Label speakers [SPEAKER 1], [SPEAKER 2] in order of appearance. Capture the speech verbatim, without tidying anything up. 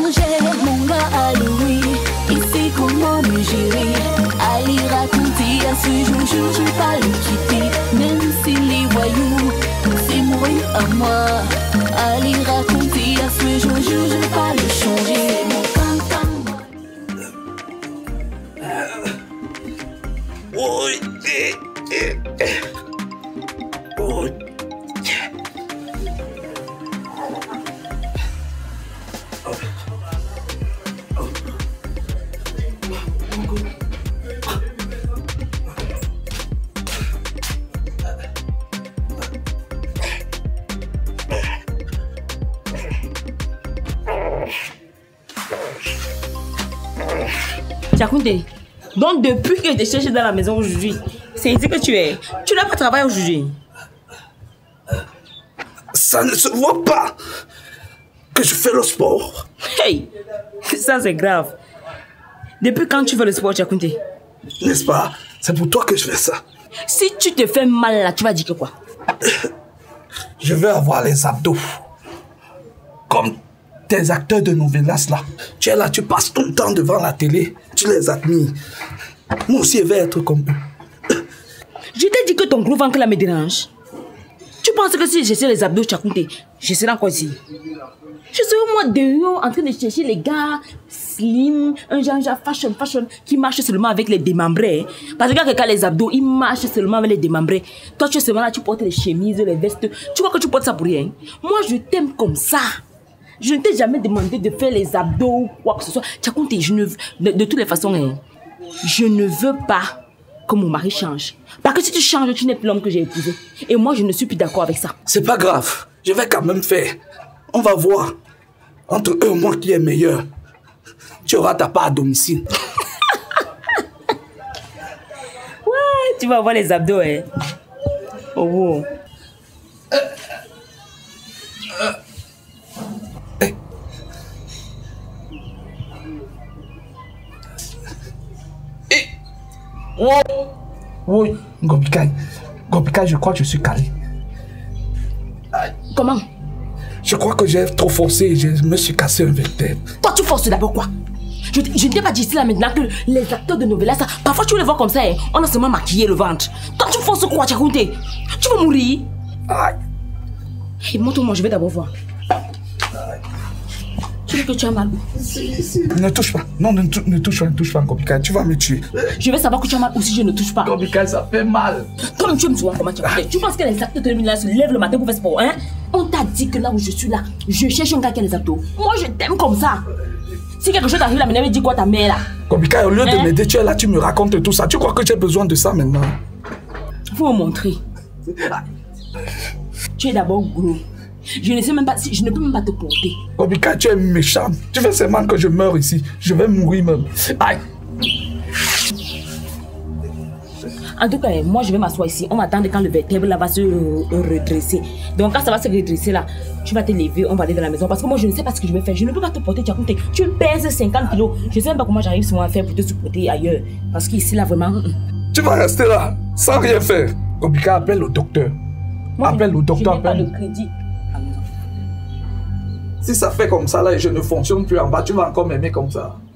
[SPEAKER 1] j'ai mon gars à Louis. Ici comment me gérer. Allez raconter à ce jour, je vais pas le quitter. Même si les voyous, c'est mourir à moi. Allez raconter à ce jour, je vais pas le changer. Mon cancan.
[SPEAKER 2] Oui. Oui.
[SPEAKER 3] Tchakounté, donc depuis que je t'ai cherché dans la maison aujourd'hui, c'est ici que tu es. Tu n'as pas travaillé aujourd'hui.
[SPEAKER 2] Ça ne se voit pas que je fais le sport.
[SPEAKER 3] Hey, ça c'est grave. Depuis quand tu fais le sport, Tchakounté?
[SPEAKER 2] N'est-ce pas? C'est pour toi que je fais ça.
[SPEAKER 3] Si tu te fais mal là, tu vas dire que quoi?
[SPEAKER 2] Je veux avoir les abdos. Comme tes acteurs de novelas là. Tu es là, tu passes ton temps devant la télé. Tu les admires. Moi aussi, je vais être comme eux.
[SPEAKER 3] Je t'ai dit que ton gros ventre là me dérange. Tu penses que si j'essaie les abdos, Tchakounté, je serai encore ici? Je serai moi dehors en train de chercher les gars slim, un genre, genre fashion, fashion, qui marchent seulement avec les démembrés. Parce que quand les abdos, ils marchent seulement avec les démembrés. Toi, tu es seulement là, tu portes les chemises, les vestes. Tu crois que tu portes ça pour rien? Moi, je t'aime comme ça. Je ne t'ai jamais demandé de faire les abdos ou quoi que ce soit. Tchakounté, je ne veux, de, de toutes les façons, hein, je ne veux pas que mon mari change. Parce que si tu changes, tu n'es plus l'homme que j'ai épousé. Et moi, je ne suis plus d'accord avec ça.
[SPEAKER 2] C'est pas grave. Je vais quand même faire. On va voir. Entre eux et moi, qui est meilleur. Tu auras ta part à domicile.
[SPEAKER 3] Ouais, tu vas voir les abdos, hein. Oh, wow.
[SPEAKER 2] Euh, euh, hey. Hey. Oh. Oui, Gobikai. Gobikai, je crois que je suis calé.
[SPEAKER 3] Comment?
[SPEAKER 2] Je crois que j'ai trop forcé et je me suis cassé un vertèbre.
[SPEAKER 3] Toi, tu forces d'abord quoi? Je, je ne t'ai pas dit ici là maintenant que les acteurs de novelas, ça, parfois tu les vois comme ça, hein, on a seulement maquillé le ventre. Toi, tu forces quoi, Tchakounté? Tu vas mourir?
[SPEAKER 2] Aïe.
[SPEAKER 3] Et montre-moi, je vais d'abord voir. Tu veux que tu as mal?
[SPEAKER 2] Si, si. Ne touche pas. Non, ne, ne touche pas, ne touche pas, Gobikai. Tu vas me tuer.
[SPEAKER 3] Je vais savoir que tu as mal ou si je ne touche pas.
[SPEAKER 2] Gobikai, ça fait mal.
[SPEAKER 3] Comme tu me souvent, comment tu fais? Tu penses que les acteurs de novelas se lèvent le matin pour faire sport, hein? On t'a dit que là où je suis là, je cherche un gars qui a les abdos. Moi, je t'aime comme ça. Si quelque chose t'arrive là, maintenant, dis quoi ta mère là?
[SPEAKER 2] Gobikai, au lieu
[SPEAKER 3] hein?
[SPEAKER 2] de m'aider, tu es là, tu me racontes tout ça. Tu crois que j'ai besoin de ça maintenant?
[SPEAKER 3] Faut me montrer. Tu es d'abord gros. Je ne sais même pas si je ne peux même pas te porter.
[SPEAKER 2] Gobikai, tu es méchant. Tu veux seulement que je meure ici. Je vais mourir même. Aïe.
[SPEAKER 3] En tout cas, moi je vais m'asseoir ici. On m'attend quand le vertèbre là va se euh, redresser. Donc quand ça va se redresser là, tu vas te lever, on va aller dans la maison. Parce que moi je ne sais pas ce que je vais faire. Je ne peux pas te porter, Tchakounté. Tu pèses cinquante kilos. Je ne sais même pas comment j'arrive souvent à faire pour te supporter ailleurs. Parce qu'ici là vraiment...
[SPEAKER 2] Tu vas rester là, sans rien faire. Gobikai, appelle le docteur.
[SPEAKER 3] Moi,
[SPEAKER 2] appelle le docteur.
[SPEAKER 3] Je n'ai pas le crédit.
[SPEAKER 2] Si ça fait comme ça là et je ne fonctionne plus en bas, tu vas encore m'aimer comme ça.